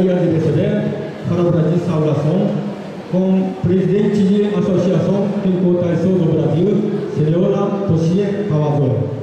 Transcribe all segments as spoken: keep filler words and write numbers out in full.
dia de receber para o Brasil saudação com o presidente da Associação Kenko Taiso do Brasil, senhora Toshie Kawazo.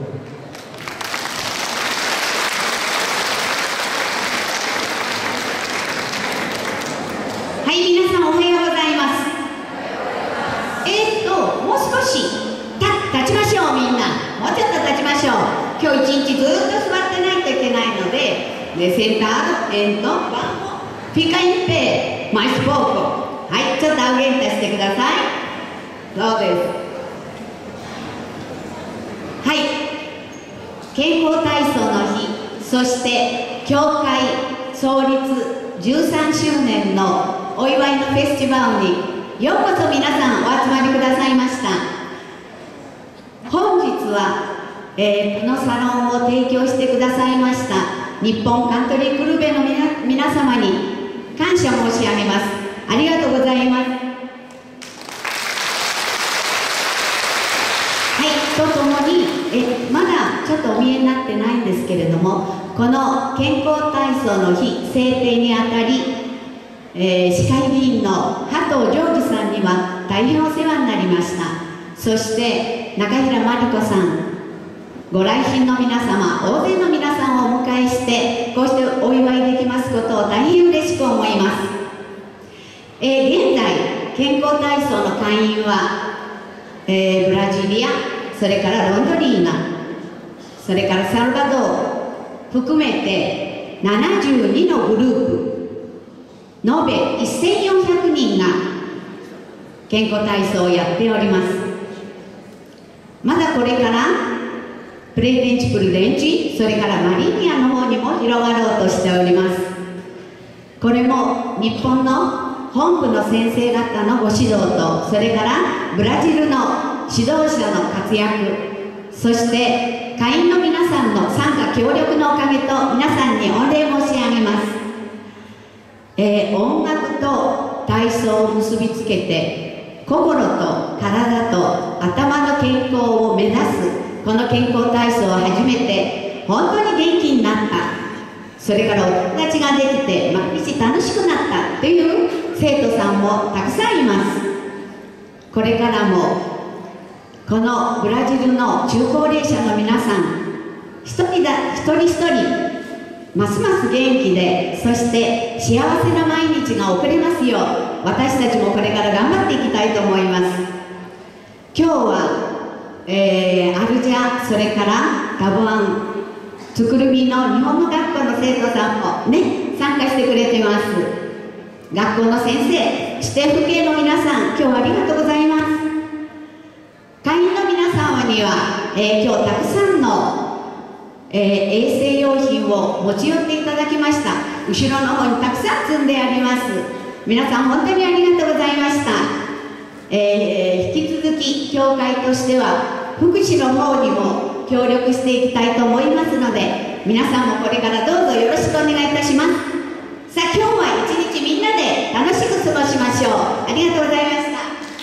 はい、皆さんおはようございます。えーっと、もう少し立立ちましょう、みんな。もうちょっと立ちましょう。今日一日ずっと座ってないといけないので、でセンター、エント、バンモ、フィカインペイ、マイスポーコ。はい、ちょっとアウゲンタしてください。そうです。はい、健康体操の日、そして教会創立じゅうさんしゅうねんのお祝いのフェスティバルにようこそ皆さんお集まりくださいました。本日は、えー、このサロンを提供してくださいました日本カントリークルーベの皆、皆様に感謝申し上げます。ありがとうございます。はい、とともにえまだちょっとお見えになってないんですけれども、この健康体操の日制定にあたり、えー、市会議員の加藤ジョージさんには大変お世話になりました。そして中平真理子さん、ご来賓の皆様、大勢の皆さんをお迎えしてこうしてお祝いできますことを大変嬉しく思います。えー、現在健康体操の会員は、えー、ブラジリア、それからロンドリーナ、それからサルバドー含めてななじゅうにのグループ、延べせんよんひゃくにんが健康体操をやっております。まだこれからプレデンチプルデンチ、それからマリニアの方にも広がろうとしております。これも日本の本部の先生方のご指導と、それからブラジルの指導者の活躍、そして会員の皆さんの参加協力のおかげと皆さんに御礼申し上げます。えー、音楽と体操を結びつけて心と体と頭の健康を目指すこの健康体操を始めて本当に元気になった、それからお友達ができて毎日楽しくなったという生徒さんもたくさんいます。これからもこのブラジルの中高齢者の皆さん一人だ一人一人ますます元気で、そして幸せな毎日が送れますよう私たちもこれから頑張っていきたいと思います。今日は、えー、アルジャ、それからガボアン、トゥクルミの日本語学校の生徒さんもね参加してくれてます。学校の先生、指定府警の皆さん、今日はありがとうございます。会員の皆様には、えー、今日たくさんのえー、衛生用品を持ち寄っていただきました。後ろの方にたくさん積んであります。皆さん本当にありがとうございました。えー、引き続き教会としては福祉の方にも協力していきたいと思いますので、皆さんもこれからどうぞよろしくお願いいたします。さあ、今日は一日みんなで楽しく過ごしましょう。ありがとうございました。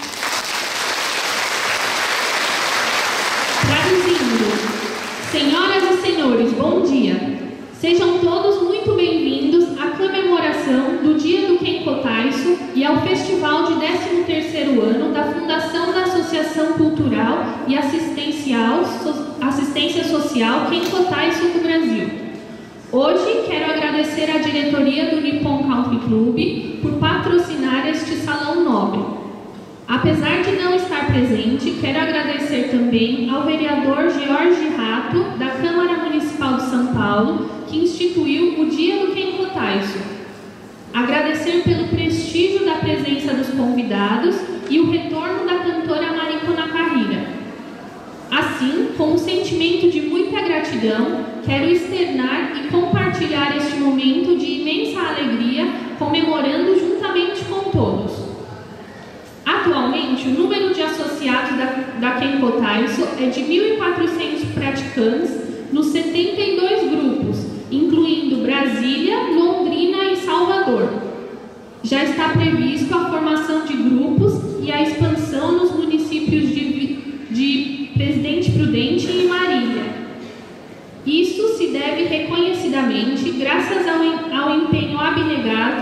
Senhoras e senhores, bom dia. Sejam todos muito bem-vindos à comemoração do Dia do Kenko Taiso e ao Festival de décimo terceiro ano da Fundação da Associação Cultural e Assistencial, Assistência Social Kenko Taiso do Brasil. Hoje quero agradecer à diretoria do Nippon Country Club por patrocinar este salão nobre. Apesar de não estar presente, quero agradecer também ao vereador Jorge Rato, da Câmara Municipal de São Paulo, que instituiu o Dia do Kenko Taiso. Agradecer pelo prestígio da presença dos convidados e o retorno da cantora Mariko Nakahira. Assim, com um sentimento de muita gratidão, quero externar e compartilhar este momento de imensa alegria, comemorando juntamente com todos. Atualmente, o número de associados da, da Kenko Taiso é de mil e quatrocentos praticantes nos setenta e dois grupos, incluindo Brasília, Londrina e Salvador. Já está previsto a formação de grupos e a expansão nos municípios de, de Presidente Prudente e Marília. Isso se deve reconhecidamente graças ao, ao empenho abnegado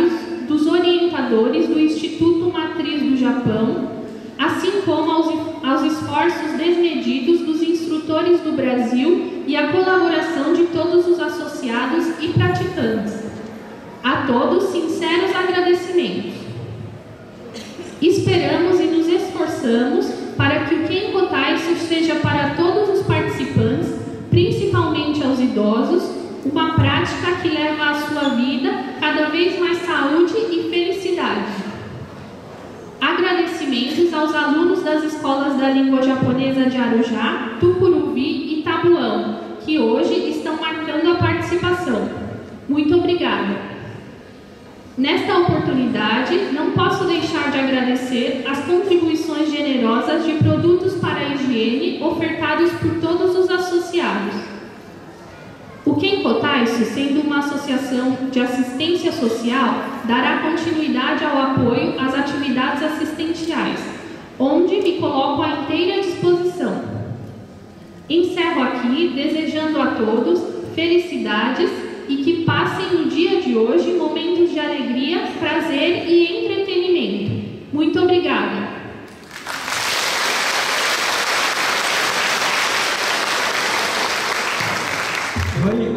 pesquisadores do Instituto Matriz do Japão, assim como aos, aos esforços desmedidos dos instrutores do Brasil e a colaboração de todos os associados e praticantes. A todos, sinceros agradecimentos. Esperamos e nos esforçamos para que o Kenko Taiso seja para todos os participantes, principalmente aos idosos, uma prática que leva à sua vida cada vez mais saúde e felicidade. Agradecimentos aos alunos das escolas da língua japonesa de Arujá, Tucuruvi e Tabuão, que hoje estão marcando a participação. Muito obrigada. Nesta oportunidade, não posso deixar de agradecer as contribuições generosas de produtos para a higiene ofertados por todos os associados. O Kenko Taiso, sendo uma associação de assistência social, dará continuidade ao apoio às atividades assistenciais, onde me coloco à inteira disposição. Encerro aqui desejando a todos felicidades e que passem no dia de hoje momentos de alegria, prazer e entretenimento. Muito obrigada. はい、